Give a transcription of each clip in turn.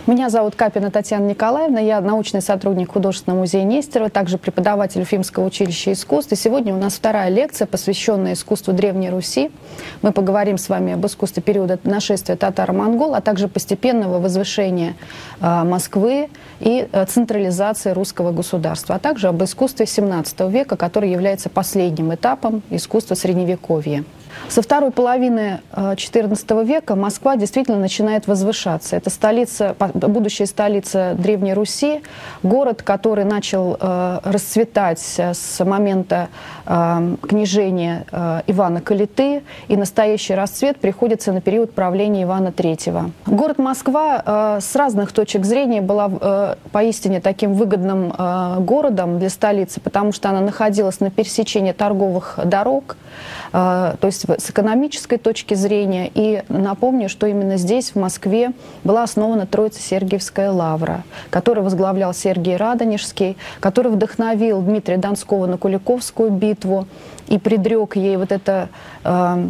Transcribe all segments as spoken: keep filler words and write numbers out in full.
Меня зовут Капина Татьяна Николаевна, я научный сотрудник Художественного музея Нестерова, также преподаватель Уфимского училища искусств. И сегодня у нас вторая лекция, посвященная искусству Древней Руси. Мы поговорим с вами об искусстве периода нашествия татаро-монгол, а также постепенного возвышения э, Москвы и э, централизации русского государства, а также об искусстве семнадцатого века, который является последним этапом искусства Средневековья. Со второй половины четырнадцатого века Москва действительно начинает возвышаться. Это столица, будущая столица Древней Руси, город, который начал э, расцветать с момента э, княжения э, Ивана Калиты, и настоящий расцвет приходится на период правления Ивана Третьего. Город Москва э, с разных точек зрения была э, поистине таким выгодным э, городом для столицы, потому что она находилась на пересечении торговых дорог, э, то есть с экономической точки зрения. И напомню, что именно здесь, в Москве, была основана Троице-Сергиевская лавра, которую возглавлял Сергий Радонежский, который вдохновил Дмитрия Донского на Куликовскую битву и предрек ей вот это э,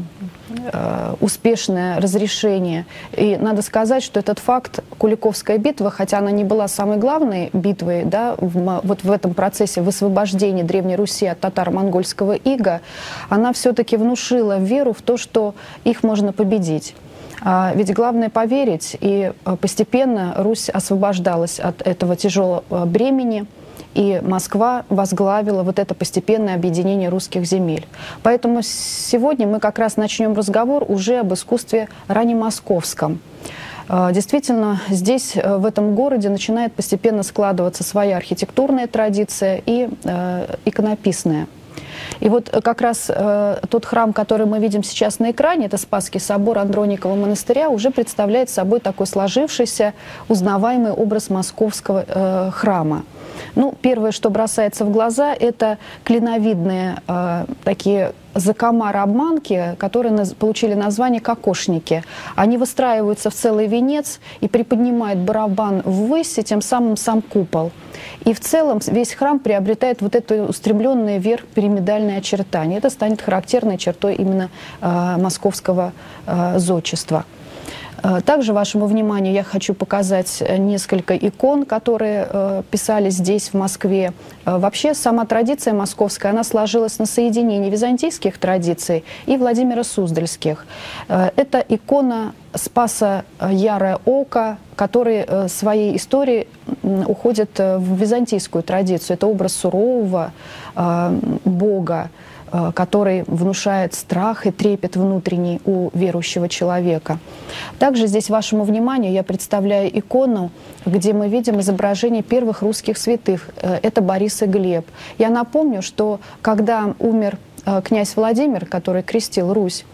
э, успешное разрешение. И надо сказать, что этот факт, Куликовская битва, хотя она не была самой главной битвой, да, в, вот в этом процессе высвобождения Древней Руси от татаро-монгольского ига, она все-таки внушила веру в то, что их можно победить. А ведь главное поверить, и постепенно Русь освобождалась от этого тяжелого бремени, и Москва возглавила вот это постепенное объединение русских земель. Поэтому сегодня мы как раз начнем разговор уже об искусстве раннемосковском. Действительно, здесь, в этом городе, начинает постепенно складываться своя архитектурная традиция и иконописная. И вот как раз э, тот храм, который мы видим сейчас на экране, это Спасский собор Андроникова монастыря, уже представляет собой такой сложившийся, узнаваемый образ московского э, храма. Ну, первое, что бросается в глаза, это клиновидные э, такие закомары-обманки, которые наз получили название кокошники. Они выстраиваются в целый венец и приподнимают барабан ввысь, и тем самым сам купол. И в целом весь храм приобретает вот это устремленное вверх пирамидальное очертание. Это станет характерной чертой именно э, московского э, зодчества. Также вашему вниманию я хочу показать несколько икон, которые э, писали здесь, в Москве. Вообще, сама традиция московская, она сложилась на соединении византийских традиций и Владимира Суздальских. Э, это икона Спаса Ярое Око, который э, своей историей э, уходит в византийскую традицию. Это образ сурового э, бога, который внушает страх и трепет внутренний у верующего человека. Также здесь вашему вниманию я представляю икону, где мы видим изображение первых русских святых. Это Борис и Глеб. Я напомню, что когда умер князь Владимир, который крестил Русь,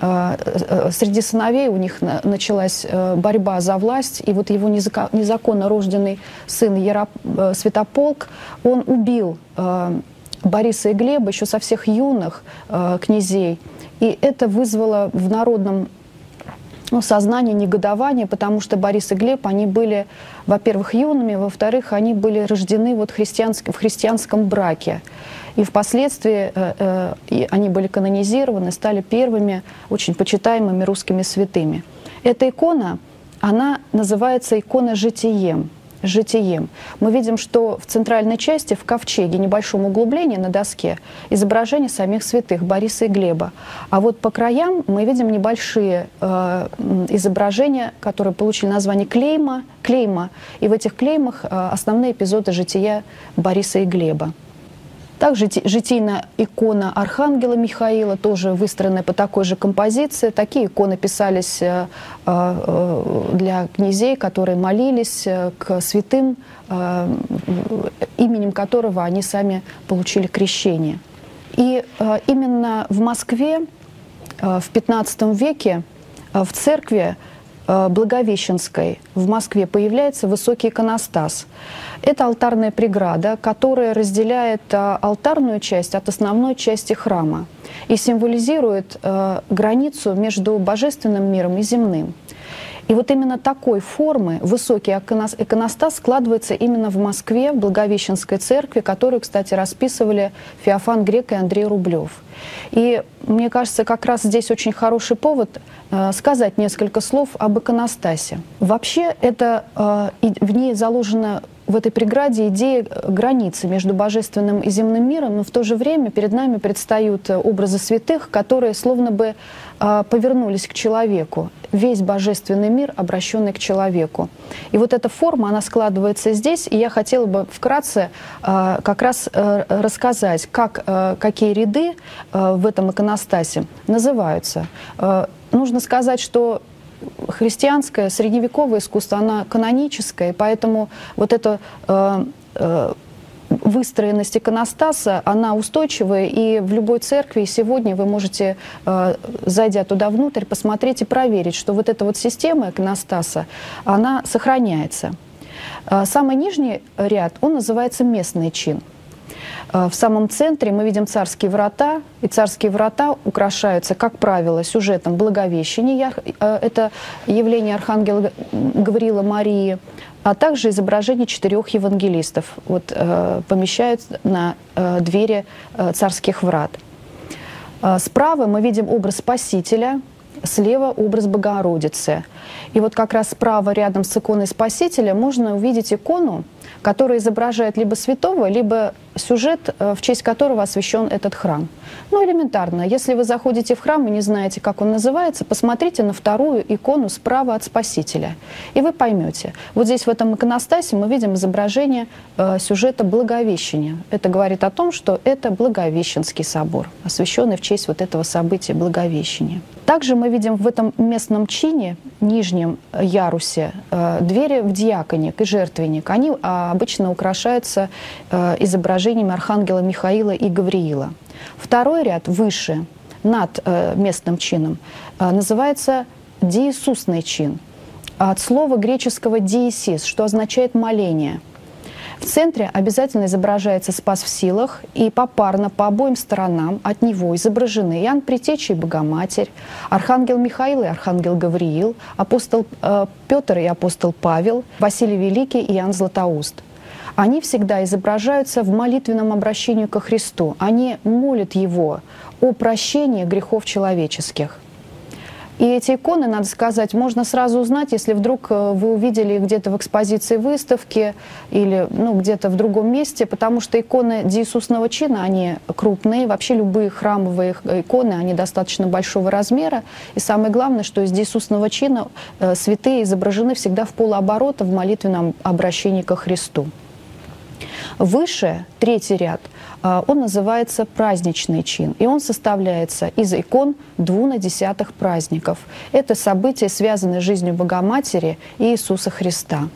среди сыновей у них началась борьба за власть, и вот его незаконно рожденный сын Яроп... Святополк, он убил Бориса и Глеба еще со всех юных э, князей. И это вызвало в народном ну, сознании негодование, потому что Борис и Глеб, они были, во-первых, юными, во-вторых, они были рождены вот христианск... в христианском браке. И впоследствии э, э, они были канонизированы, стали первыми очень почитаемыми русскими святыми. Эта икона, она называется икона «Житием». Житием. Мы видим, что в центральной части, в ковчеге, небольшом углублении на доске, изображение самих святых Бориса и Глеба. А вот по краям мы видим небольшие э, изображения, которые получили название клейма, клейма. И в этих клеймах э, основные эпизоды жития Бориса и Глеба. Также житийная икона Архангела Михаила, тоже выстроенная по такой же композиции. Такие иконы писались для князей, которые молились к святым, именем которого они сами получили крещение. И именно в Москве в пятнадцатом веке в церкви Благовещенской в Москве появляется высокий иконостас. Это алтарная преграда, которая разделяет алтарную часть от основной части храма и символизирует границу между божественным миром и земным. И вот именно такой формы высокий иконостас складывается именно в Москве, в Благовещенской церкви, которую, кстати, расписывали Феофан Грек и Андрей Рублев. И мне кажется, как раз здесь очень хороший повод э, сказать несколько слов об иконостасе. Вообще, это, э, в ней заложена в этой преграде идея границы между божественным и земным миром, но в то же время перед нами предстают образы святых, которые словно бы э, повернулись к человеку. Весь божественный мир, обращенный к человеку. И вот эта форма, она складывается здесь, и я хотела бы вкратце э, как раз э, рассказать, как, э, какие ряды э, в этом иконостасе называются. Э, нужно сказать, что христианское средневековое искусство, оно каноническое, поэтому вот эта э, э, выстроенность иконостаса, она устойчивая, и в любой церкви сегодня вы можете, э, зайдя туда внутрь, посмотреть и проверить, что вот эта вот система иконостаса, она сохраняется. Э, самый нижний ряд, он называется местный чин. В самом центре мы видим царские врата, и царские врата украшаются, как правило, сюжетом Благовещения, это явление архангела Гавриила Марии, а также изображение четырех евангелистов вот, э, помещают на э, двери э, царских врат. Э, справа мы видим образ Спасителя, слева образ Богородицы. И вот как раз справа, рядом с иконой Спасителя, можно увидеть икону, которая изображает либо святого, либо сюжет, в честь которого освящен этот храм. Ну, элементарно. Если вы заходите в храм и не знаете, как он называется, посмотрите на вторую икону справа от Спасителя, и вы поймете. Вот здесь в этом иконостасе мы видим изображение э, сюжета Благовещения. Это говорит о том, что это Благовещенский собор, освященный в честь вот этого события Благовещения. Также мы видим в этом местном чине, нижнем ярусе, э, двери в диаконик и жертвенник. Они э, обычно украшаются э, изображениями архангела Михаила и Гавриила. Второй ряд выше, над э, местным чином, э, называется диисусный чин, от слова греческого «диисис», что означает «моление». В центре обязательно изображается Спас в силах, и попарно по обоим сторонам от него изображены Иоанн Предтеча и Богоматерь, архангел Михаил и архангел Гавриил, апостол э, Петр и апостол Павел, Василий Великий и Иоанн Златоуст. Они всегда изображаются в молитвенном обращении ко Христу. Они молят Его о прощении грехов человеческих. И эти иконы, надо сказать, можно сразу узнать, если вдруг вы увидели их где-то в экспозиции выставки или ну, где-то в другом месте, потому что иконы диисусного чина, они крупные. Вообще любые храмовые иконы, они достаточно большого размера. И самое главное, что из диисусного чина э, святые изображены всегда в полуоборота в молитвенном обращении ко Христу. Выше, третий ряд, он называется праздничный чин, и он составляется из икон двунадесятых праздников. Это события, связанные с жизнью Богоматери и Иисуса Христа.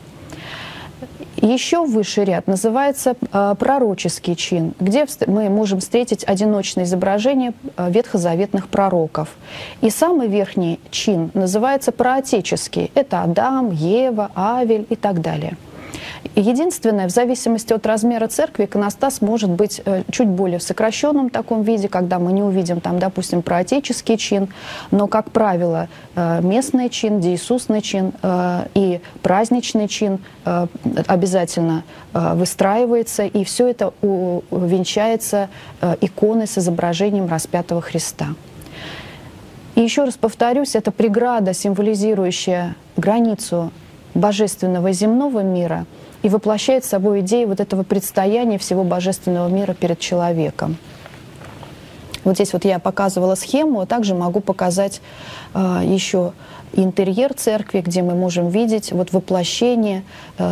Еще высший ряд называется пророческий чин, где мы можем встретить одиночные изображения ветхозаветных пророков. И самый верхний чин называется проотеческий. Это Адам, Ева, Авель и так далее. Единственное, в зависимости от размера церкви, иконостас может быть чуть более в сокращенном таком виде, когда мы не увидим там, допустим, проотеческий чин, но, как правило, местный чин, диисусный чин и праздничный чин обязательно выстраивается, и все это увенчается иконой с изображением распятого Христа. И еще раз повторюсь, это преграда, символизирующая границу божественного и земного мира, и воплощает собой идею вот этого предстояния всего божественного мира перед человеком. Вот здесь вот я показывала схему, а также могу показать э, еще интерьер церкви, где мы можем видеть вот воплощение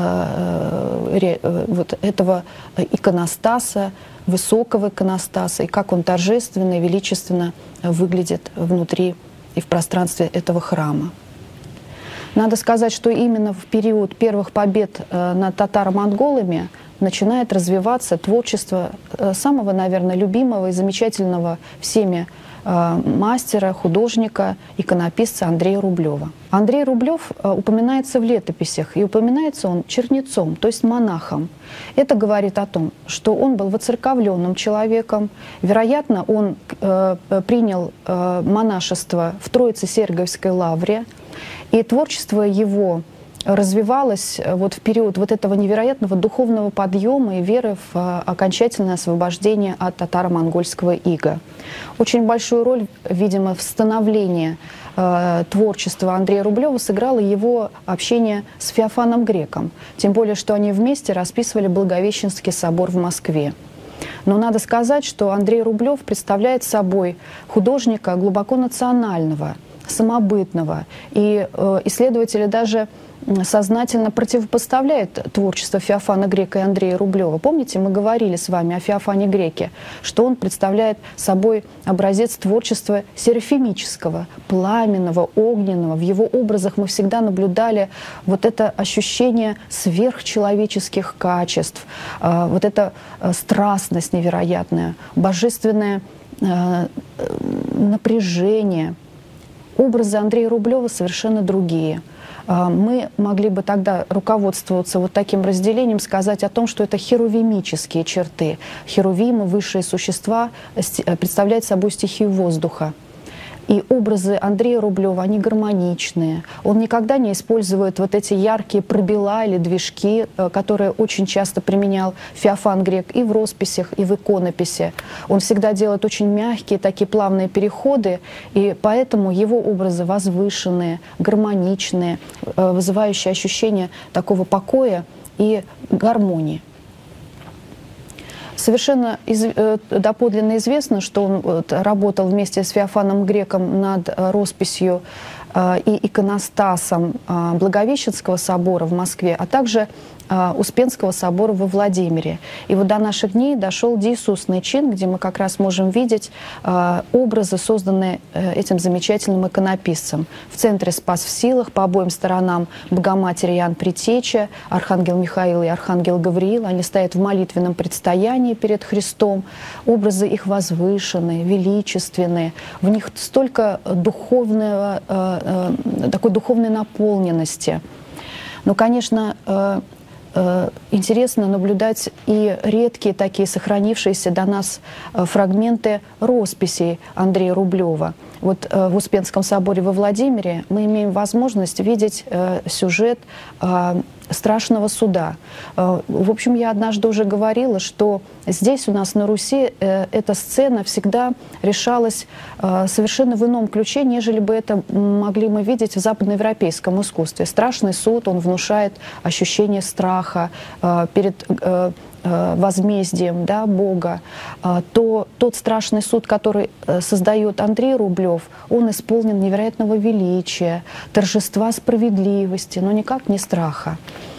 э, э, вот этого иконостаса, высокого иконостаса, и как он торжественно и величественно выглядит внутри и в пространстве этого храма. Надо сказать, что именно в период первых побед над татаро-монголами начинает развиваться творчество самого, наверное, любимого и замечательного всеми мастера, художника, иконописца Андрея Рублева. Андрей Рублев упоминается в летописях, и упоминается он чернецом, то есть монахом. Это говорит о том, что он был воцерковленным человеком. Вероятно, он э, принял э, монашество в Троице-Сергиевской лавре, и творчество его развивалось вот в период вот этого невероятного духовного подъема и веры в окончательное освобождение от татаро-монгольского ига. Очень большую роль, видимо, в становлении э, творчества Андрея Рублева сыграло его общение с Феофаном Греком, тем более, что они вместе расписывали Благовещенский собор в Москве. Но надо сказать, что Андрей Рублев представляет собой художника глубоко национального, самобытного, и э, исследователи даже сознательно противопоставляет творчество Феофана Грека и Андрея Рублева. Помните, мы говорили с вами о Феофане Греке, что он представляет собой образец творчества серафимического, пламенного, огненного. В его образах мы всегда наблюдали вот это ощущение сверхчеловеческих качеств, вот эта страстность невероятная, божественное напряжение. Образы Андрея Рублева совершенно другие. Мы могли бы тогда руководствоваться вот таким разделением, сказать о том, что это херувимические черты. Херувимы, высшие существа, представляют собой стихию воздуха. И образы Андрея Рублева, они гармоничные. Он никогда не использует вот эти яркие пробела или движки, которые очень часто применял Феофан Грек и в росписях, и в иконописи. Он всегда делает очень мягкие, такие плавные переходы, и поэтому его образы возвышенные, гармоничные, вызывающие ощущение такого покоя и гармонии. Совершенно из, доподлинно известно, что он вот, работал вместе с Феофаном Греком над росписью э, и иконостасом э, Благовещенского собора в Москве, а также э, Успенского собора во Владимире. И вот до наших дней дошел деисусный чин, где мы как раз можем видеть э, образы, созданные э, этим замечательным иконописцем. В центре Спас в силах, по обоим сторонам Богоматерь Иоанн Предтеча, Архангел Михаил и Архангел Гавриил. Они стоят в молитвенном предстоянии перед Христом. Образы их возвышенные, величественные. В них столько духовного, э, э, такой духовной наполненности. Но, конечно, э, э, интересно наблюдать и редкие такие сохранившиеся до нас э, фрагменты росписей Андрея Рублева. Вот э, в Успенском соборе во Владимире мы имеем возможность видеть э, сюжет э, страшного суда. В общем, я однажды уже говорила, что здесь у нас на Руси эта сцена всегда решалась совершенно в ином ключе, нежели бы это могли мы видеть в западноевропейском искусстве. Страшный суд, он внушает ощущение страха перед возмездием, да, Бога, то тот страшный суд, который создает Андрей Рублев, он исполнен невероятного величия, торжества справедливости, но никак не страха.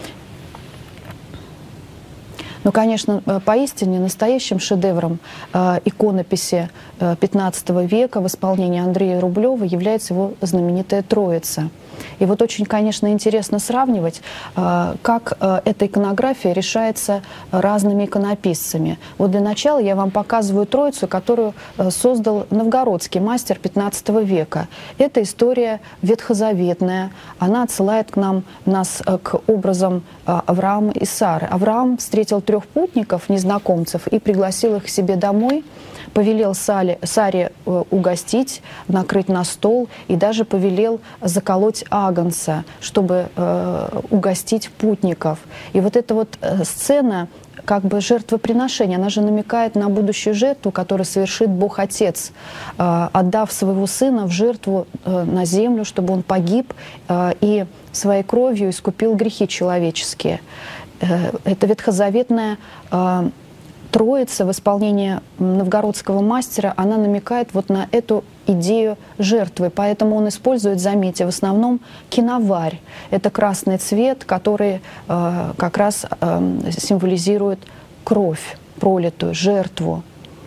Но, конечно, поистине настоящим шедевром э, иконописи э, пятнадцатого века в исполнении Андрея Рублева является его знаменитая Троица. И вот очень, конечно, интересно сравнивать, э, как э, эта иконография решается разными иконописцами. Вот для начала я вам показываю Троицу, которую э, создал новгородский мастер пятнадцатого века. Это история ветхозаветная. Она отсылает к нам, нас э, к образам э, Авраама и Сары. Авраам встретил трех путников, незнакомцев, и пригласил их к себе домой, повелел Сале, Саре э, угостить, накрыть на стол, и даже повелел заколоть агнца, чтобы э, угостить путников. И вот эта вот э, сцена как бы жертвоприношения, она же намекает на будущую жертву, которую совершит Бог-Отец, э, отдав своего сына в жертву э, на землю, чтобы он погиб э, и своей кровью искупил грехи человеческие. Э, это ветхозаветная э, Троица в исполнении новгородского мастера, она намекает вот на эту идею жертвы. Поэтому он использует, заметьте, в основном киноварь. Это красный цвет, который э, как раз э, символизирует кровь пролитую, жертву.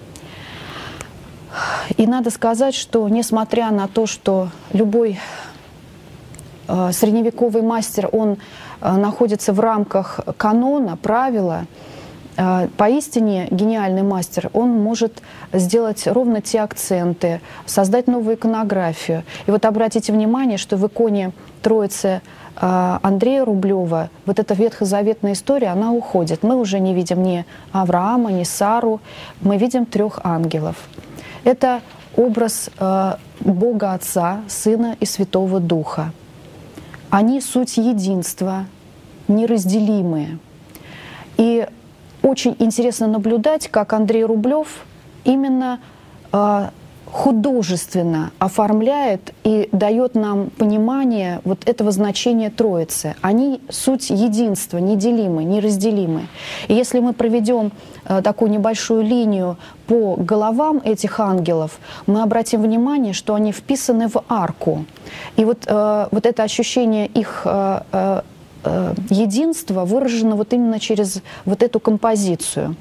И надо сказать, что несмотря на то, что любой э, средневековый мастер, он э, находится в рамках канона, правила, Поистине гениальный мастер, он может сделать ровно те акценты, создать новую иконографию. И вот обратите внимание, что в иконе Троицы Андрея Рублева вот эта ветхозаветная история, она уходит. Мы уже не видим ни Авраама, ни Сару, мы видим трех ангелов. Это образ Бога Отца, Сына и Святого Духа. Они суть единства, неразделимые. И очень интересно наблюдать, как Андрей Рублев именно э, художественно оформляет и дает нам понимание вот этого значения Троицы. Они суть единства, неделимы, неразделимы. И если мы проведем э, такую небольшую линию по головам этих ангелов, мы обратим внимание, что они вписаны в арку. И вот, э, вот это ощущение их э, э, единство выражено вот именно через вот эту композицию.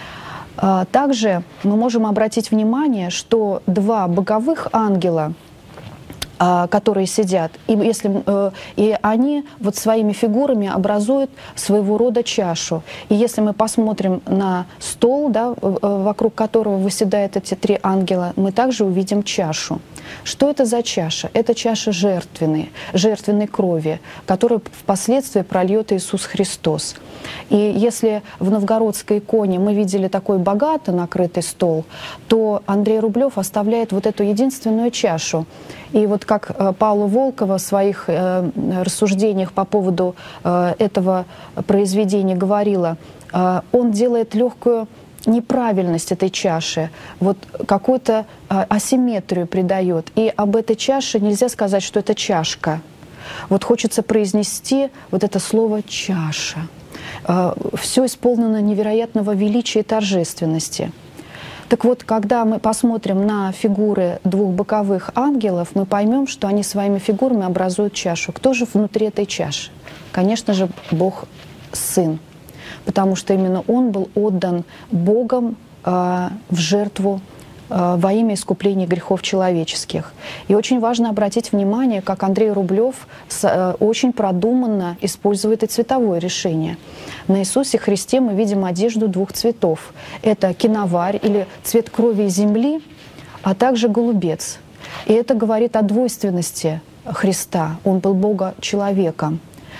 Также мы можем обратить внимание, что два боковых ангела, которые сидят, и, если, и они вот своими фигурами образуют своего рода чашу. И если мы посмотрим на стол, да, вокруг которого выседают эти три ангела, мы также увидим чашу. Что это за чаша? Это чаша жертвенной, жертвенной крови, которую впоследствии прольет Иисус Христос. И если в новгородской иконе мы видели такой богато накрытый стол, то Андрей Рублев оставляет вот эту единственную чашу. И вот как Паула Волкова в своих э, рассуждениях по поводу э, этого произведения говорила, э, он делает легкую неправильность этой чаши, вот какую-то э, асимметрию придает. И об этой чаше нельзя сказать, что это чашка. Вот хочется произнести вот это слово «чаша». Э, все исполнено невероятного величия и торжественности. Так вот, когда мы посмотрим на фигуры двух боковых ангелов, мы поймем, что они своими фигурами образуют чашу. Кто же внутри этой чаши? Конечно же, Бог Сын, потому что именно Он был отдан Богом э, в жертву э, во имя искупления грехов человеческих. И очень важно обратить внимание, как Андрей Рублев с, э, очень продуманно использует и цветовое решение. На Иисусе Христе мы видим одежду двух цветов. Это киноварь или цвет крови и земли, а также голубец. И это говорит о двойственности Христа. Он был Бога-человеком.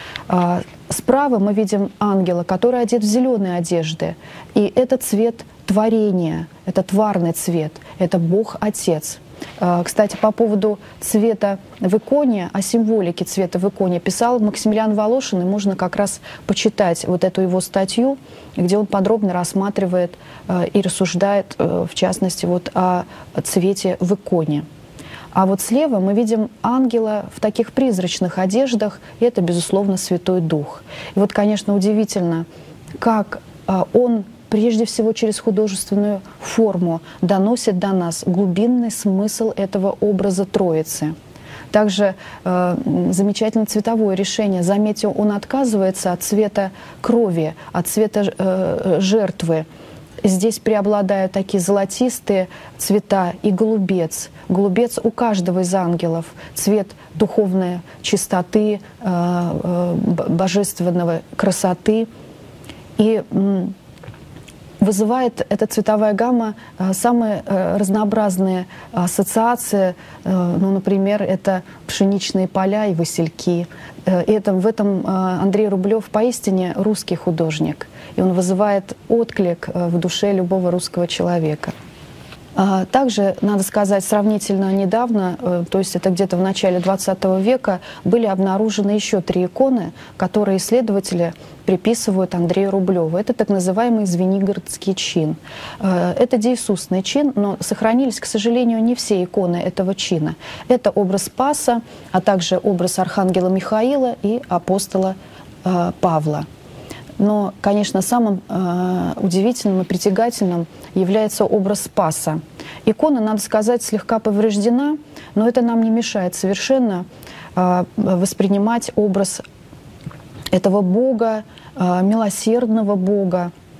Справа мы видим ангела, который одет в зеленые одежды. И это цвет творения, это тварный цвет, это Бог-Отец. Кстати, по поводу цвета в иконе, о символике цвета в иконе писал Максимилиан Волошин, и можно как раз почитать вот эту его статью, где он подробно рассматривает и рассуждает, в частности, вот о цвете в иконе. А вот слева мы видим ангела в таких призрачных одеждах, и это, безусловно, Святой Дух. И вот, конечно, удивительно, как он прежде всего через художественную форму доносит до нас глубинный смысл этого образа Троицы. Также э, замечательное цветовое решение. Заметьте, он отказывается от цвета крови, от цвета э, жертвы. Здесь преобладают такие золотистые цвета и голубец. Голубец у каждого из ангелов. Цвет духовной чистоты, э, э, божественного красоты. И э, вызывает эта цветовая гамма самые разнообразные ассоциации. Ну, например, это пшеничные поля и васильки. И это, в этом Андрей Рублев поистине русский художник. И он вызывает отклик в душе любого русского человека. Также, надо сказать, сравнительно недавно, то есть это где-то в начале двадцатого века, были обнаружены еще три иконы, которые исследователи приписывают Андрею Рублеву. Это так называемый Звенигородский чин. Это деисусный чин, но сохранились, к сожалению, не все иконы этого чина. Это образ Спаса, а также образ архангела Михаила и апостола Павла. Но, конечно, самым э, удивительным и притягательным является образ Спаса. Икона, надо сказать, слегка повреждена, но это нам не мешает совершенно э, воспринимать образ этого Бога, э, милосердного Бога,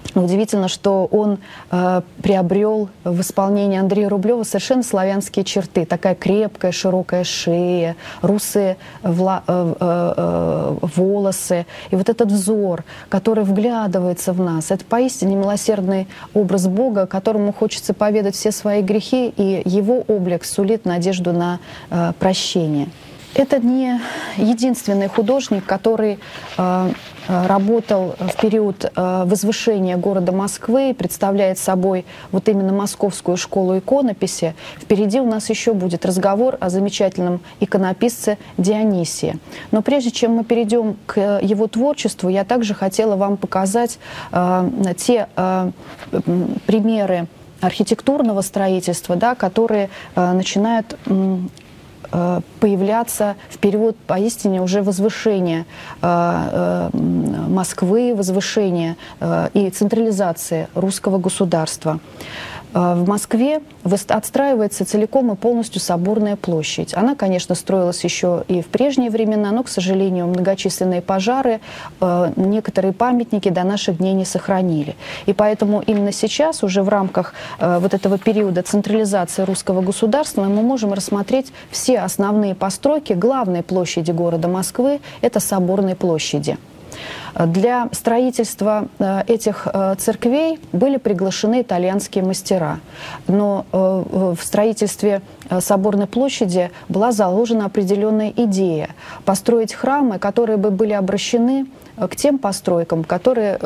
Удивительно, что он э, приобрел в исполнении Андрея Рублева совершенно славянские черты. Такая крепкая, широкая шея, русые вла э, э, волосы. И вот этот взор, который вглядывается в нас, это поистине милосердный образ Бога, которому хочется поведать все свои грехи, и его облик сулит надежду на э, прощение. Это не единственный художник, который э, работал в период э, возвышения города Москвы, представляет собой вот именно московскую школу иконописи. Впереди у нас еще будет разговор о замечательном иконописце Дионисии. Но прежде чем мы перейдем к его творчеству, я также хотела вам показать э, те э, примеры архитектурного строительства, да, которые э, начинают э, появляться в период поистине уже возвышения э, э, Москвы, возвышения э, и централизации русского государства. В Москве отстраивается целиком и полностью Соборная площадь. Она, конечно, строилась еще и в прежние времена, но, к сожалению, многочисленные пожары, некоторые памятники до наших дней не сохранили. И поэтому именно сейчас, уже в рамках вот этого периода централизации русского государства, мы можем рассмотреть все основные постройки главной площади города Москвы, это Соборной площади. Для строительства этих церквей были приглашены итальянские мастера. Но в строительстве Соборной площади была заложена определенная идея – построить храмы, которые бы были обращены к тем постройкам, которые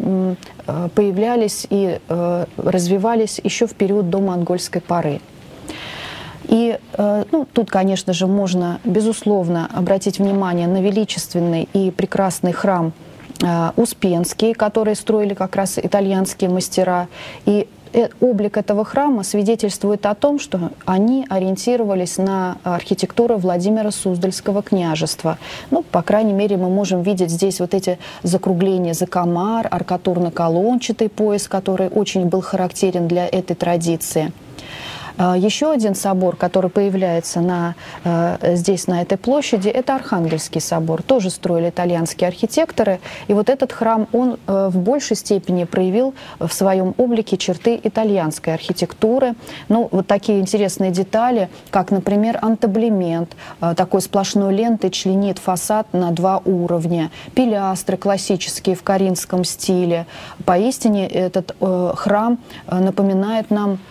появлялись и развивались еще в период домонгольской поры. И ну, тут, конечно же, можно, безусловно, обратить внимание на величественный и прекрасный храм Успенский, который строили как раз итальянские мастера. И облик этого храма свидетельствует о том, что они ориентировались на архитектуру Владимира Суздальского княжества. Ну, по крайней мере, мы можем видеть здесь вот эти закругления закомар, аркатурно-колончатый пояс, который очень был характерен для этой традиции. Еще один собор, который появляется на, здесь, на этой площади, это Архангельский собор. Тоже строили итальянские архитекторы. И вот этот храм, он в большей степени проявил в своем облике черты итальянской архитектуры. Ну, вот такие интересные детали, как, например, антаблемент, такой сплошной лентой членит фасад на два уровня, пилястры классические в коринфском стиле. Поистине этот храм напоминает нам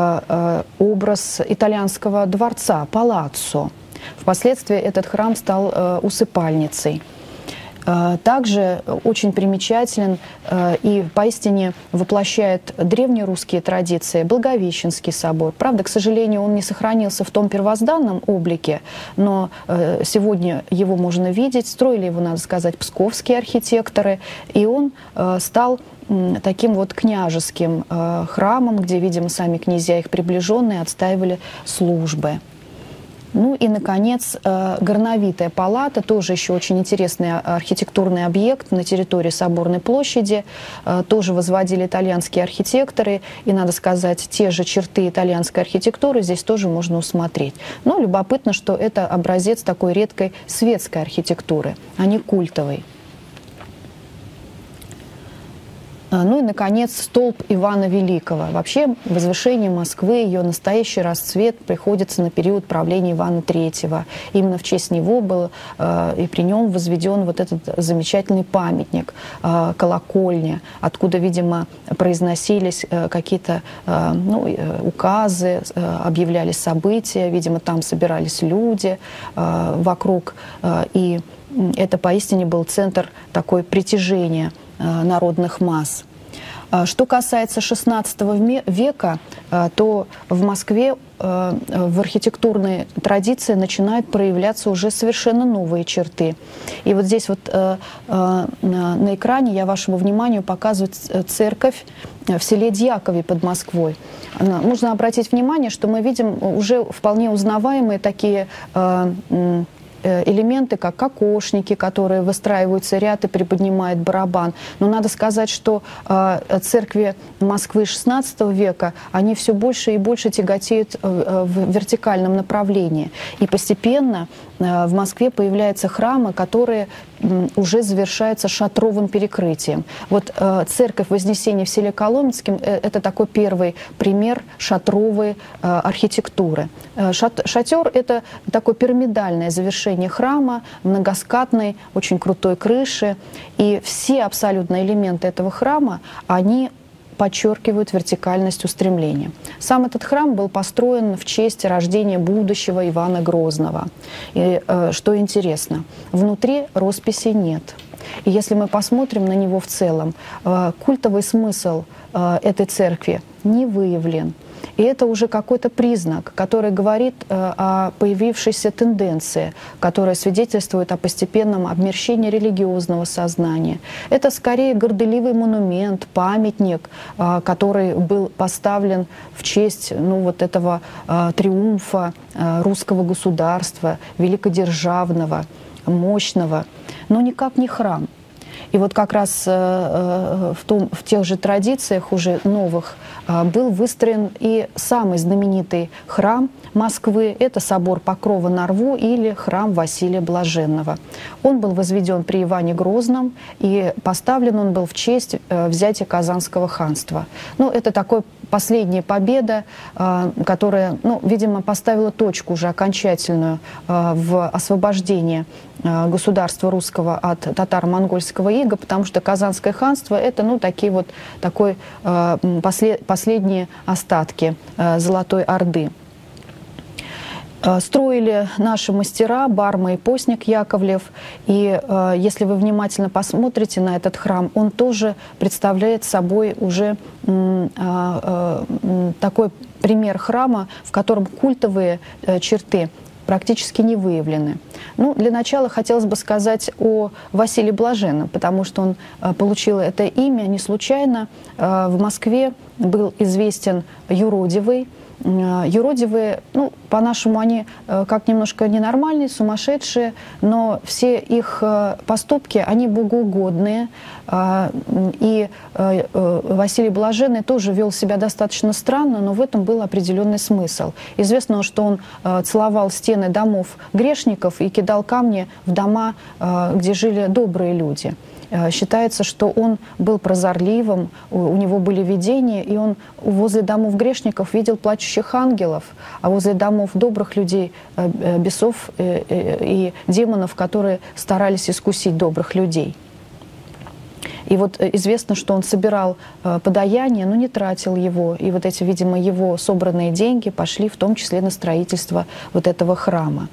образ итальянского дворца, палаццо. Впоследствии этот храм стал э, усыпальницей. Э, также очень примечателен э, и поистине воплощает древнерусские традиции Благовещенский собор. Правда, к сожалению, он не сохранился в том первозданном облике, но э, сегодня его можно видеть. Строили его, надо сказать, псковские архитекторы, и он э, стал таким вот княжеским э, храмом, где, видимо, сами князья, их приближенные, отстаивали службы. Ну и, наконец, э, Горновитая палата, тоже еще очень интересный архитектурный объект на территории Соборной площади, э, тоже возводили итальянские архитекторы, и, надо сказать, те же черты итальянской архитектуры здесь тоже можно усмотреть. Но любопытно, что это образец такой редкой светской архитектуры, а не культовой. Ну и, наконец, столб Ивана Великого. Вообще, возвышение Москвы, ее настоящий расцвет приходится на период правления Ивана Третьего. Именно в честь него был э, и при нем возведен вот этот замечательный памятник, э, колокольня, откуда, видимо, произносились э, какие-то э, ну, э, указы, э, объявлялись события, видимо, там собирались люди э, вокруг, э, и это поистине был центр такой притяжения народных масс. Что касается шестнадцатого века, то в Москве в архитектурной традиции начинают проявляться уже совершенно новые черты. И вот здесь вот на экране я вашему вниманию показываю церковь в селе Дьякове под Москвой. Нужно обратить внимание, что мы видим уже вполне узнаваемые такие элементы, как кокошники, которые выстраиваются ряд и приподнимает барабан. Но надо сказать, что э, церкви Москвы шестнадцатого века, они все больше и больше тяготеют э, в вертикальном направлении. И постепенно э, в Москве появляются храмы, которые уже завершается шатровым перекрытием. Вот э, церковь Вознесения в селе Коломенском э, – это такой первый пример шатровой э, архитектуры. Э, шат, шатер – это такое пирамидальное завершение храма, многоскатной, очень крутой крыши. И все абсолютно элементы этого храма, они подчеркивают вертикальность устремления. Сам этот храм был построен в честь рождения будущего Ивана Грозного. И э, что интересно, внутри росписи нет. И если мы посмотрим на него в целом, э, культовый смысл э, этой церкви не выявлен. И это уже какой-то признак, который говорит э, о появившейся тенденции, которая свидетельствует о постепенном обмерщении религиозного сознания. Это скорее горделивый монумент, памятник, э, который был поставлен в честь ну, вот этого э, триумфа э, русского государства, великодержавного, мощного, но никак не храм. И вот как раз э, в, том, в тех же традициях уже новых э, был выстроен и самый знаменитый храм Москвы. Это собор Покрова на Рву или храм Василия Блаженного. Он был возведен при Иване Грозном, и поставлен он был в честь э, взятия Казанского ханства. Ну, это такой последняя победа, э, которая, ну, видимо, поставила точку уже окончательную э, в освобождении э, государства русского от татаро-монгольского ига, потому что Казанское ханство – это, ну, такие вот, такой, э, послед, последние остатки э, Золотой Орды. Строили наши мастера Барма и Постник Яковлев. И э, если вы внимательно посмотрите на этот храм, он тоже представляет собой уже э, э, такой пример храма, в котором культовые э, черты практически не выявлены. Ну, для начала хотелось бы сказать о Василии Блаженном, потому что он э, получил это имя не случайно. Э, в Москве был известен юродивый. Юродивые, ну, по-нашему, они как немножко ненормальные, сумасшедшие, но все их поступки, они богоугодные. И Василий Блаженный тоже вел себя достаточно странно, но в этом был определенный смысл. Известно, что он целовал стены домов грешников и кидал камни в дома, где жили добрые люди. Считается, что он был прозорливым, у него были видения, и он возле домов грешников видел плачущих ангелов, а возле домов добрых людей бесов и демонов, которые старались искусить добрых людей. И вот известно, что он собирал подаяние, но не тратил его. И вот эти, видимо, его собранные деньги пошли в том числе на строительство вот этого храма.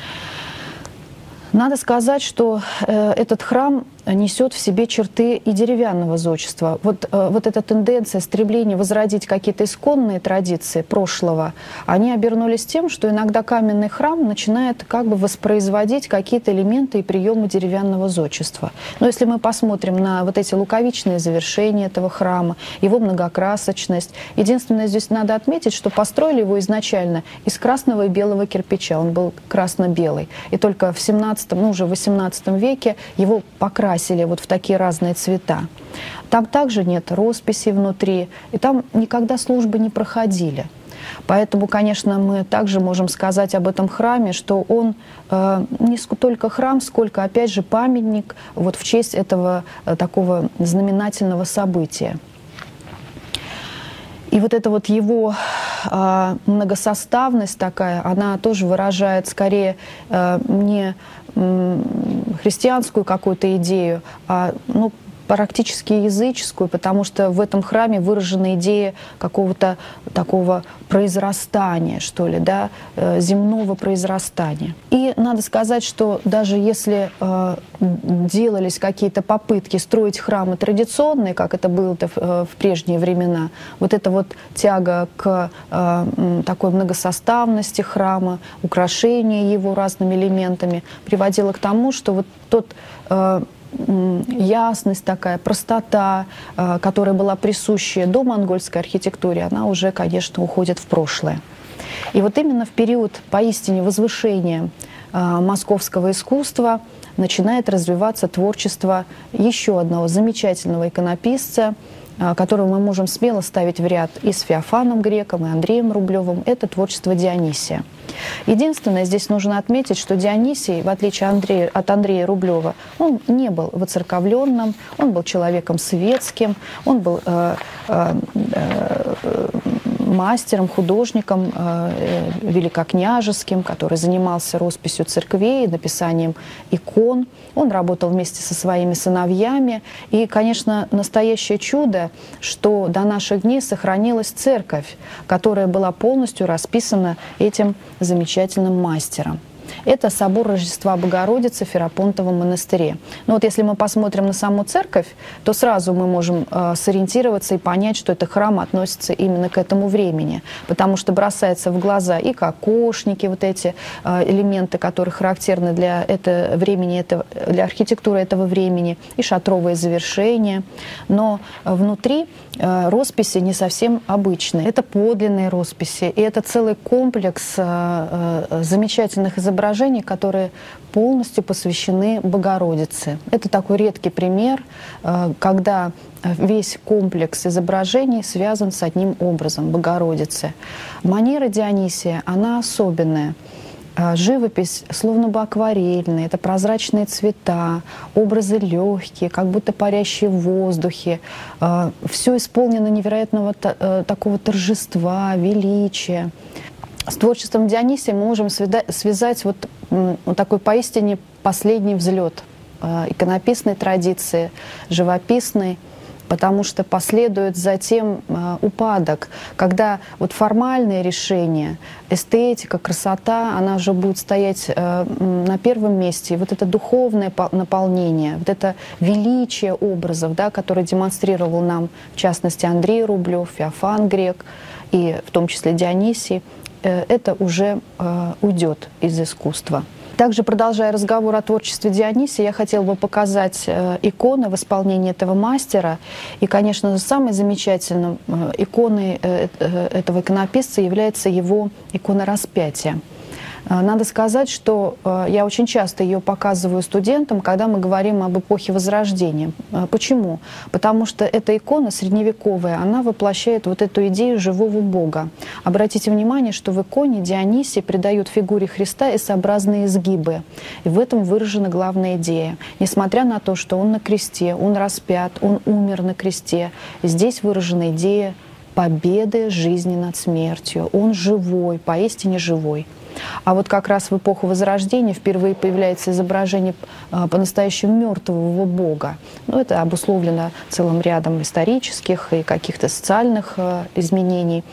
Надо сказать, что э, этот храм несет в себе черты и деревянного зодчества. Вот, э, вот эта тенденция, стремление возродить какие-то исконные традиции прошлого, они обернулись тем, что иногда каменный храм начинает как бы воспроизводить какие-то элементы и приемы деревянного зодчества. Но если мы посмотрим на вот эти луковичные завершения этого храма, его многокрасочность, единственное, здесь надо отметить, что построили его изначально из красного и белого кирпича. Он был красно-белый. И только в семнадцатом, ну уже в восемнадцатом веке его покрасили вот в такие разные цвета. Там также нет росписи внутри, и там никогда службы не проходили. Поэтому, конечно, мы также можем сказать об этом храме, что он э, не только храм, сколько, опять же, памятник вот в честь этого э, такого знаменательного события. И вот эта вот его э, многосоставность такая, она тоже выражает скорее э, не э, христианскую какую-то идею, а ну, практически языческую, потому что в этом храме выражена идея какого-то такого произрастания, что ли, да, земного произрастания. И надо сказать, что даже если э, делались какие-то попытки строить храмы традиционные, как это было в, в прежние времена, вот эта вот тяга к э, такой многосоставности храма, украшения его разными элементами приводила к тому, что вот тот э, ясность такая, простота, которая была присуща до монгольской архитектуре, она уже, конечно, уходит в прошлое. И вот именно в период поистине возвышения московского искусства начинает развиваться творчество еще одного замечательного иконописца, которого мы можем смело ставить в ряд и с Феофаном Греком, и Андреем Рублевым. Это творчество Дионисия. Единственное, здесь нужно отметить, что Дионисий, в отличие Андрея, от Андрея Рублева, он не был воцерковленным, он был человеком светским, он был э, э, э, мастером, художником э, великокняжеским, который занимался росписью церквей, написанием икон. Он работал вместе со своими сыновьями. И, конечно, настоящее чудо, что до наших дней сохранилась церковь, которая была полностью расписана этим замечательным мастером. Это собор Рождества Богородицы в Ферапонтовом монастыре. Но вот если мы посмотрим на саму церковь, то сразу мы можем э, сориентироваться и понять, что этот храм относится именно к этому времени, потому что бросается в глаза и кокошники, вот эти э, элементы, которые характерны для этого времени, этого, для архитектуры этого времени, и шатровые завершения. Но внутри э, росписи не совсем обычные. Это подлинные росписи, и это целый комплекс э, э, замечательных изображений, которые полностью посвящены Богородице. Это такой редкий пример, когда весь комплекс изображений связан с одним образом — Богородицы. Манера Дионисия, она особенная. Живопись словно бы акварельная, это прозрачные цвета, образы легкие, как будто парящие в воздухе. Все исполнено невероятного такого торжества, величия. С творчеством Дионисия мы можем связать вот, вот такой поистине последний взлет иконописной традиции, живописной, потому что последует затем упадок, когда вот формальные решения, эстетика, красота, она уже будет стоять на первом месте. И вот это духовное наполнение, вот это величие образов, да, которое демонстрировал нам, в частности, Андрей Рублев, Феофан Грек, и в том числе Дионисий, это уже э, уйдет из искусства. Также, продолжая разговор о творчестве Дионисия, я хотела бы показать э, иконы в исполнении этого мастера. И, конечно, самой замечательной э, иконой э, э, этого иконописца является его икона распятия. Надо сказать, что я очень часто ее показываю студентам, когда мы говорим об эпохе Возрождения. Почему? Потому что эта икона средневековая, она воплощает вот эту идею живого Бога. Обратите внимание, что в иконе Дионисий придает фигуре Христа эсообразные изгибы. И в этом выражена главная идея. Несмотря на то, что он на кресте, он распят, он умер на кресте, здесь выражена идея победы жизни над смертью. Он живой, поистине живой. А вот как раз в эпоху Возрождения впервые появляется изображение по-настоящему мертвого Бога. Ну, это обусловлено целым рядом исторических и каких-то социальных изменений,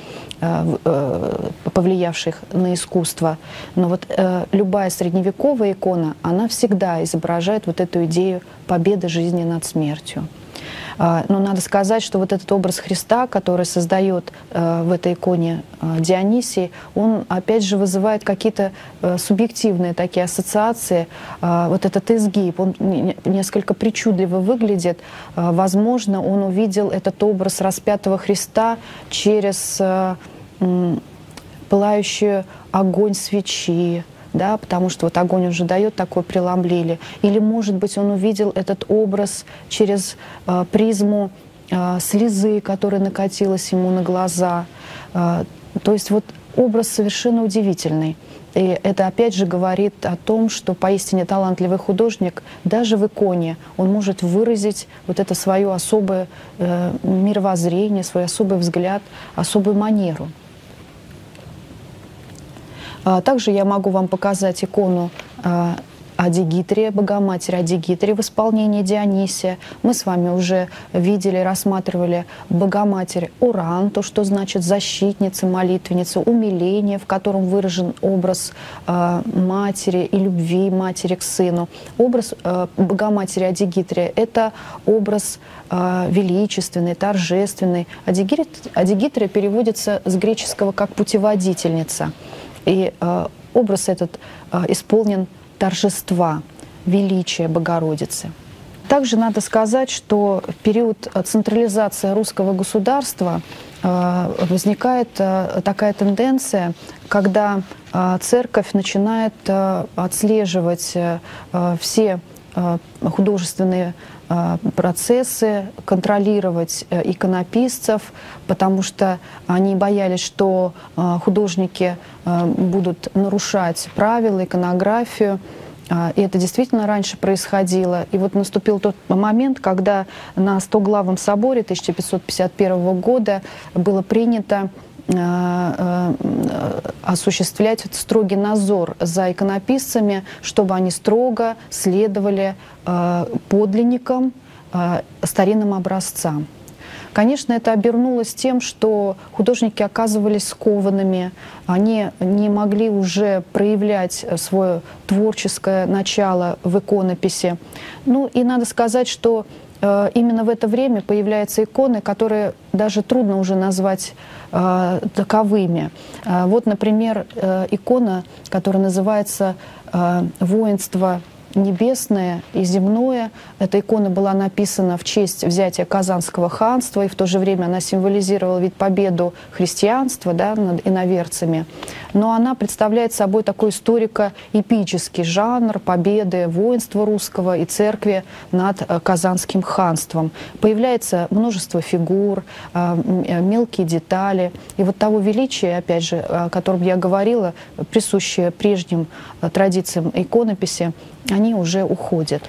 повлиявших на искусство. Но вот любая средневековая икона, она всегда изображает вот эту идею победы жизни над смертью. Но надо сказать, что вот этот образ Христа, который создает э, в этой иконе э, Дионисий, он опять же вызывает какие-то э, субъективные такие ассоциации. Э, вот этот изгиб, он не, несколько причудливо выглядит. Э, возможно, он увидел этот образ распятого Христа через э, э, пылающий огонь свечи, да, потому что вот огонь уже дает такое преломление. Или, может быть, он увидел этот образ через э, призму э, слезы, которая накатилась ему на глаза. Э, то есть вот образ совершенно удивительный. И это опять же говорит о том, что поистине талантливый художник даже в иконе он может выразить вот это свое особое э, мировоззрение, свой особый взгляд, особую манеру. Также я могу вам показать икону Адигитрия, Богоматери Адигитрия в исполнении Дионисия. Мы с вами уже видели, рассматривали Богоматерь Уранту, что значит защитница, молитвенница, умиление, в котором выражен образ э, матери и любви матери к сыну. Образ э, Богоматери Адигитрия — это образ э, величественный, торжественный. Адигитрия, Адигитрия переводится с греческого как «путеводительница». И э, образ этот э, исполнен торжества, величия Богородицы. Также надо сказать, что в период централизации русского государства возникает такая тенденция, когда церковь начинает отслеживать все художественные процессы, контролировать иконописцев, потому что они боялись, что художники будут нарушать правила, иконографию. И это действительно раньше происходило. И вот наступил тот момент, когда на Стоглавом соборе тысяча пятьсот пятьдесят первого года было принято осуществлять строгий надзор за иконописцами, чтобы они строго следовали подлинникам, старинным образцам. Конечно, это обернулось тем, что художники оказывались скованными, они не могли уже проявлять свое творческое начало в иконописи. Ну и надо сказать, что э, именно в это время появляются иконы, которые даже трудно уже назвать э, таковыми. Э, вот, например, э, икона, которая называется э, «Воинство небесное и земное». Эта икона была написана в честь взятия Казанского ханства, и в то же время она символизировала ведь победу христианства, да, над иноверцами. Но она представляет собой такой историко-эпический жанр победы воинства русского и церкви над Казанским ханством. Появляется множество фигур, мелкие детали. И вот того величия, опять же, о котором я говорила, присущее прежним традициям иконописи, они уже уходят.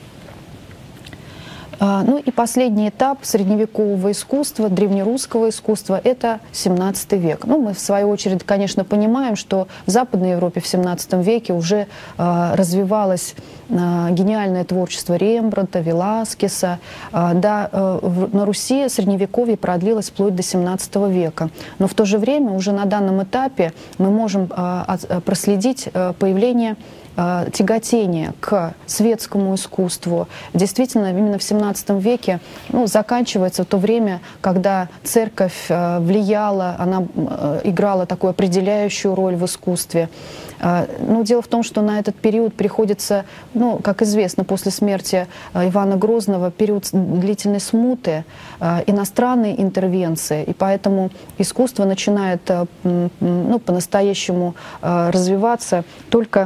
Ну и последний этап средневекового искусства, древнерусского искусства – это семнадцатый век. Ну, мы, в свою очередь, конечно, понимаем, что в Западной Европе в семнадцатом веке уже э, развивалось э, гениальное творчество Рембрандта, Веласкеса. Э, да, э, в, на Руси средневековье продлилось вплоть до семнадцатого века. Но в то же время уже на данном этапе мы можем э, проследить э, появление тяготение к светскому искусству. Действительно, именно в семнадцатом веке ну, заканчивается то время, когда церковь влияла, она играла такую определяющую роль в искусстве. Но дело в том, что на этот период приходится, ну, как известно, после смерти Ивана Грозного, период длительной смуты, иностранной интервенции, и поэтому искусство начинает ну, по-настоящему развиваться только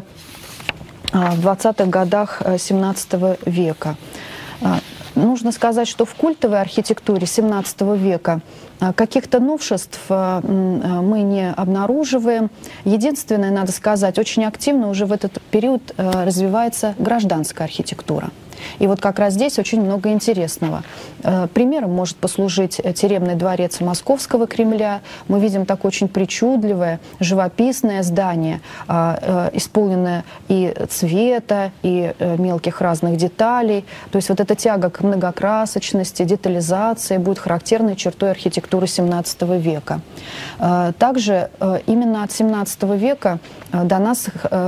в двадцатых годах семнадцатого века. Нужно сказать, что в культовой архитектуре семнадцатого века каких-то новшеств мы не обнаруживаем. Единственное, надо сказать, очень активно уже в этот период развивается гражданская архитектура. И вот как раз здесь очень много интересного. Примером может послужить тюремный дворец Московского Кремля. Мы видим такое очень причудливое, живописное здание, исполненное и цвета, и мелких разных деталей. То есть вот эта тяга к многокрасочности, детализации будет характерной чертой архитектуры семнадцатого века. Также именно от семнадцатого века до нас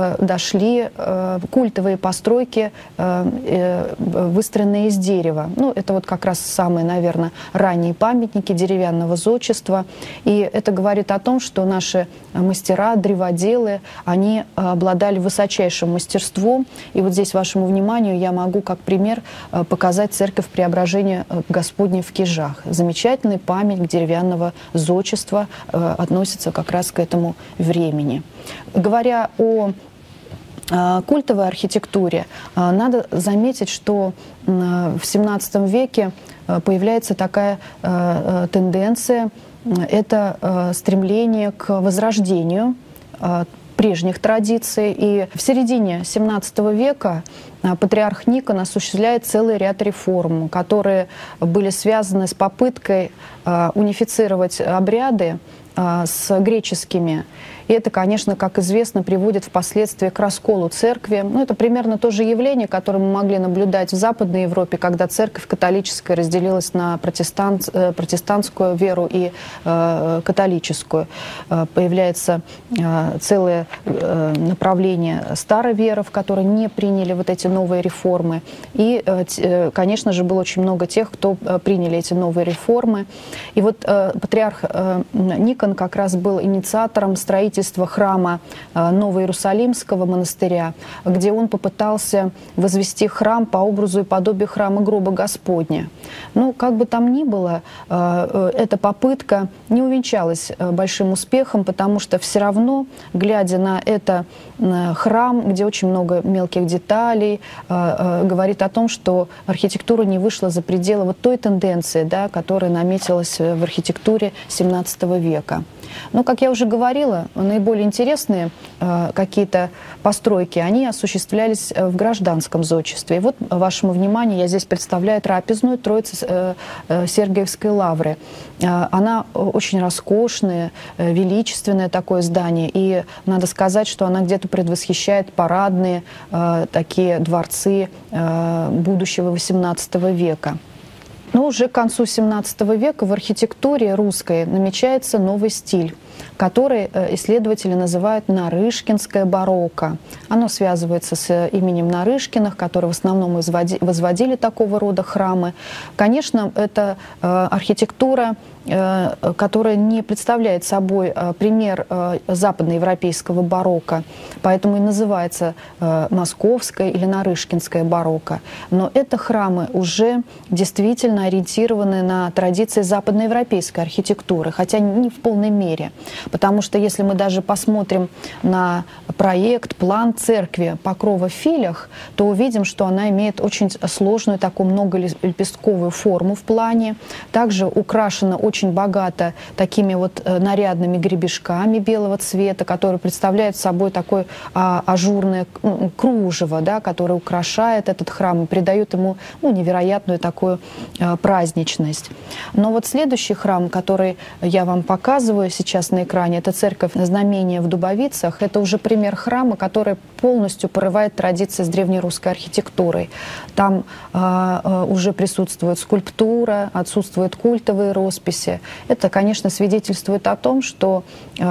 дошли культовые постройки, выстроенные из дерева. Ну, это вот как раз самые, наверное, ранние памятники деревянного зодчества. И это говорит о том, что наши мастера, древоделы, они обладали высочайшим мастерством. И вот здесь вашему вниманию я могу как пример показать церковь Преображения Господня в Кижах. Замечательный памятник деревянного зодчества относится как раз к этому времени. Говоря о культовой архитектуре, надо заметить, что в семнадцатом веке появляется такая тенденция, это стремление к возрождению прежних традиций. И в середине семнадцатого века патриарх Никон осуществляет целый ряд реформ, которые были связаны с попыткой унифицировать обряды с греческими. И это, конечно, как известно, приводит впоследствии к расколу церкви. Ну, это примерно то же явление, которое мы могли наблюдать в Западной Европе, когда церковь католическая разделилась на протестант, протестантскую веру и э, католическую. Э, появляется э, целое э, направление староверов, которые не приняли вот эти новые реформы. И, э, конечно же, было очень много тех, кто э, приняли эти новые реформы. И вот э, патриарх э, Никон как раз был инициатором строительства строительства храма Новоиерусалимского монастыря, где он попытался возвести храм по образу и подобию храма гроба Господня. Ну, как бы там ни было, эта попытка не увенчалась большим успехом, потому что все равно, глядя на это храм, где очень много мелких деталей, говорит о том, что архитектура не вышла за пределы вот той тенденции, да, которая наметилась в архитектуре семнадцатого века. Но, как я уже говорила, наиболее интересные э, какие-то постройки, они осуществлялись в гражданском зодчестве. И вот вашему вниманию я здесь представляю трапезную Троицы э, э, Сергиевской лавры. Э, она очень роскошная, э, величественное такое здание, и надо сказать, что она где-то предвосхищает парадные э, такие дворцы э, будущего восемнадцатого века. Но уже к концу семнадцатого века в архитектуре русской намечается новый стиль, который исследователи называют нарышкинское барокко. Оно связывается с именем Нарышкиных, которые в основном возводили такого рода храмы. Конечно, это архитектура, которая не представляет собой пример западноевропейского барокко, поэтому и называется московское или нарышкинское барокко. Но это храмы уже действительно ориентированы на традиции западноевропейской архитектуры, хотя не в полной мере. Потому что если мы даже посмотрим на проект, план церкви Покрова в Филях, то увидим, что она имеет очень сложную такую многолепестковую форму в плане, также украшена очень богато такими вот нарядными гребешками белого цвета, которые представляют собой такое а, ажурное кружево, да, которое украшает этот храм и придает ему ну, невероятную такую а, праздничность. Но вот следующий храм, который я вам показываю сейчас на экране, это церковь Знамения в Дубовицах. Это уже пример храма, который полностью порывает традиции с древнерусской архитектурой. Там а, уже присутствует скульптура, отсутствуют культовые росписи. Это, конечно, свидетельствует о том, что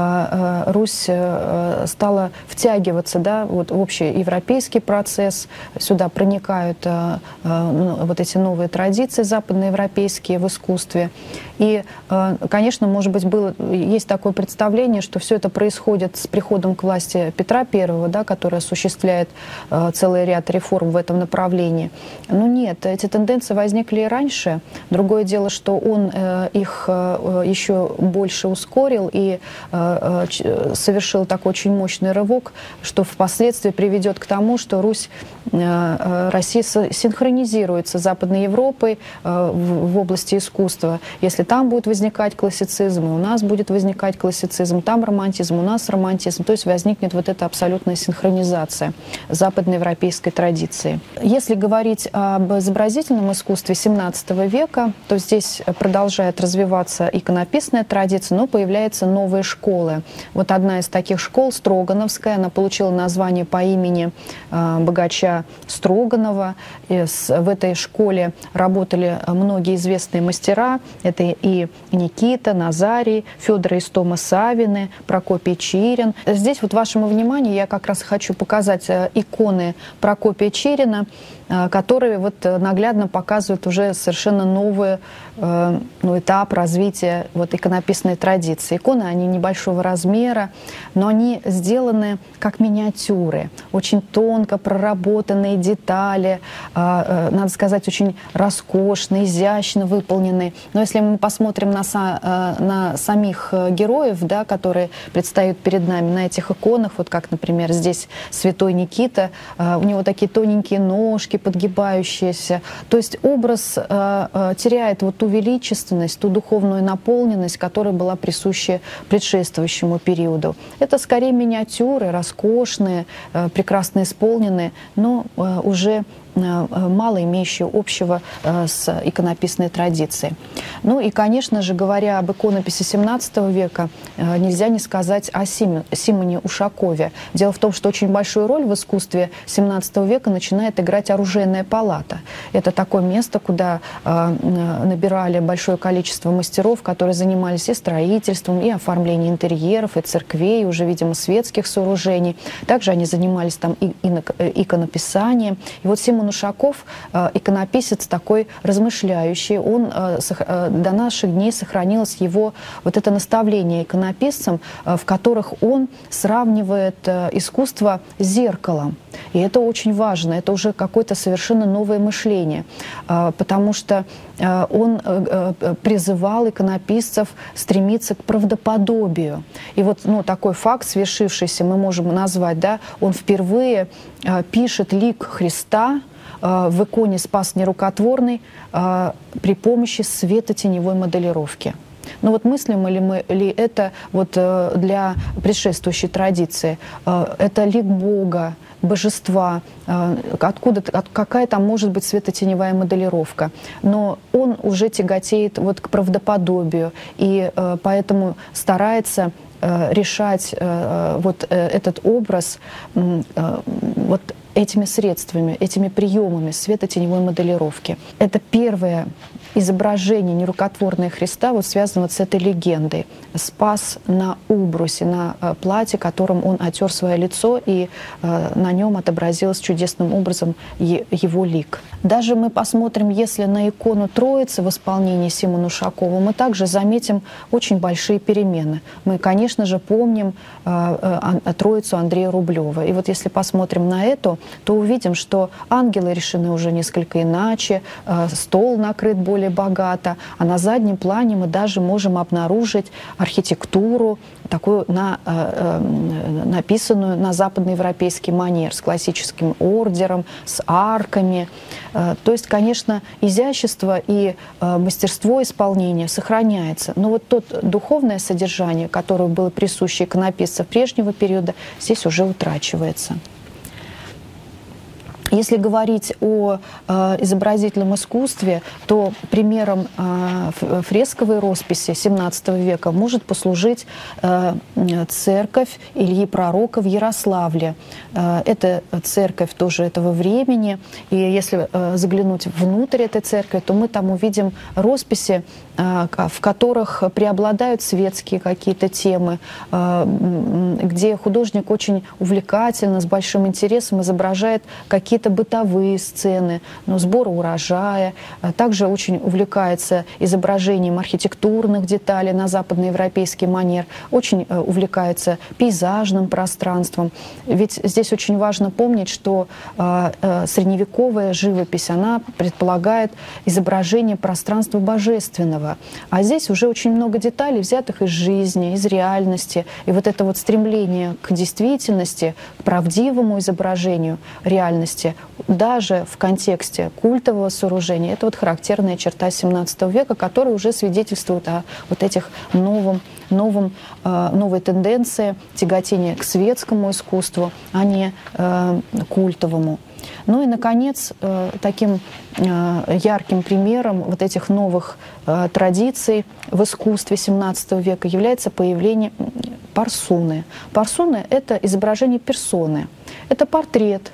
а, а, Русь а, стала втягиваться, да, вот, в общий европейский процесс. Сюда проникают а, а, вот эти новые традиции западноевропейские в искусстве. И, а, конечно, может быть, было, есть такое представление, что все это происходит с приходом к власти Петра Первого, да, который осуществляет а, целый ряд реформ в этом направлении. Но нет, эти тенденции возникли и раньше. Другое дело, что он э, их э, еще больше ускорил и э, э, совершил такой очень мощный рывок, что впоследствии приведет к тому, что Русь, э, Россия синхронизируется с Западной Европой э, в, в области искусства. Если там будет возникать классицизм, и у нас будет возникать классицизм, там романтизм, у нас романтизм, то есть возникнет вот эта абсолютная синхронизация западноевропейской традиции. Если говорить об изобразительном искусстве семнадцатого века, то здесь продолжает развиваться иконописная традиция, но появляются новые школы. Вот одна из таких школ, Строгановская, она получила название по имени э, богача Строганова. И с, в этой школе работали многие известные мастера. Это и Никита, Назарий, Федор и Истома Савины, Прокопий Чирин. Здесь вот вашему вниманию я как раз хочу показать иконы Прокопия Чирина, которые вот наглядно показывают уже совершенно новый э, ну, этап развития вот иконописной традиции. Иконы, они небольшого размера, но они сделаны как миниатюры, очень тонко проработанные детали, э, э, надо сказать, очень роскошно, изящно выполнены. Но если мы посмотрим на, са, э, на самих героев, да, которые предстают перед нами на этих иконах, вот как, например, здесь святой Никита, э, у него такие тоненькие ножки, подгибающиеся. То есть образ э, э, теряет вот ту величественность, ту духовную наполненность, которая была присуща предшествующему периоду. Это скорее миниатюры, роскошные, э, прекрасно исполненные, но э, уже мало имеющие общего с иконописной традицией. Ну и, конечно же, говоря об иконописи семнадцатого века, нельзя не сказать о Симоне Ушакове. Дело в том, что очень большую роль в искусстве семнадцатого века начинает играть оружейная палата. Это такое место, куда набирали большое количество мастеров, которые занимались и строительством, и оформлением интерьеров, и церквей, уже, видимо, светских сооружений. Также они занимались там и иконописанием. И вот Симон Симон Ушаков иконописец такой размышляющий. Он до наших дней сохранилось его вот это наставление иконописцам, в которых он сравнивает искусство с зеркалом. И это очень важно, это уже какое-то совершенно новое мышление, потому что он призывал иконописцев стремиться к правдоподобию. И вот ну, такой факт, свершившийся, мы можем назвать, да, он впервые пишет лик Христа в иконе «Спас нерукотворный» при помощи светотеневой моделировки. Но вот мыслим ли мы ли это вот для предшествующей традиции? Это лик Бога, божества, откуда, какая там может быть светотеневая моделировка. Но он уже тяготеет вот к правдоподобию, и поэтому старается решать вот этот образ вот этими средствами, этими приемами светотеневой моделировки. Это первое изображение нерукотворное Христа, вот связано вот с этой легендой. Спас на убрусе, на платье, которым он отер свое лицо, и на нем отобразилось чудесным образом его лик. Даже мы посмотрим, если на икону Троицы в исполнении Симона Ушакова, мы также заметим очень большие перемены. Мы, конечно же, помним Троицу Андрея Рублева. И вот если посмотрим на эту, то увидим, что ангелы решены уже несколько иначе, стол накрыт более богато, а на заднем плане мы даже можем обнаружить архитектуру, такую на, написанную на западноевропейский манер, с классическим ордером, с арками. То есть, конечно, изящество и мастерство исполнения сохраняется. Но вот то духовное содержание, которое было присуще иконописцам прежнего периода, здесь уже утрачивается. Если говорить о э, изобразительном искусстве, то примером э, фресковой росписи семнадцатого века может послужить э, церковь Ильи Пророка в Ярославле. Э, это церковь тоже этого времени, и если э, заглянуть внутрь этой церкви, то мы там увидим росписи, э, в которых преобладают светские какие-то темы, э, где художник очень увлекательно, с большим интересом изображает какие-то бытовые сцены, но сбор урожая. Также очень увлекается изображением архитектурных деталей на западноевропейский манер, очень увлекается пейзажным пространством. Ведь здесь очень важно помнить, что средневековая живопись, она предполагает изображение пространства божественного. А здесь уже очень много деталей, взятых из жизни, из реальности. И вот это вот стремление к действительности, к правдивому изображению реальности, даже в контексте культового сооружения, это вот характерная черта семнадцатого века, которая уже свидетельствует о вот этих новом, новом, э, новой тенденции тяготения к светскому искусству, а не э, культовому. Ну и, наконец, э, таким э, ярким примером вот этих новых э, традиций в искусстве семнадцатого века является появление парсуны. Парсуны — это изображение персоны, это портрет,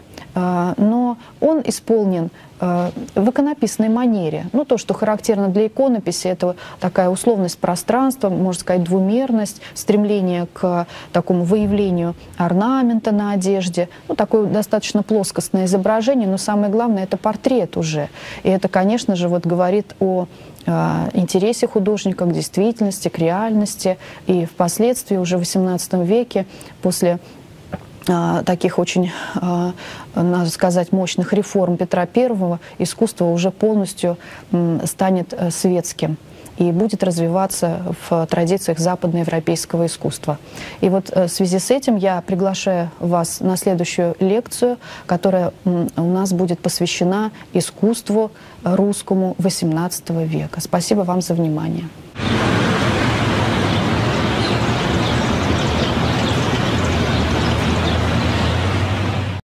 но он исполнен в иконописной манере. Ну, то, что характерно для иконописи, это такая условность пространства, можно сказать, двумерность, стремление к такому выявлению орнамента на одежде. Ну, такое достаточно плоскостное изображение, но самое главное — это портрет уже. И это, конечно же, вот говорит о интересе художника к действительности, к реальности. И впоследствии, уже в восемнадцатом веке, после таких очень, надо сказать, мощных реформ Петра Первого, искусство уже полностью станет светским и будет развиваться в традициях западноевропейского искусства. И вот в связи с этим я приглашаю вас на следующую лекцию, которая у нас будет посвящена искусству русскому восемнадцатого века. Спасибо вам за внимание.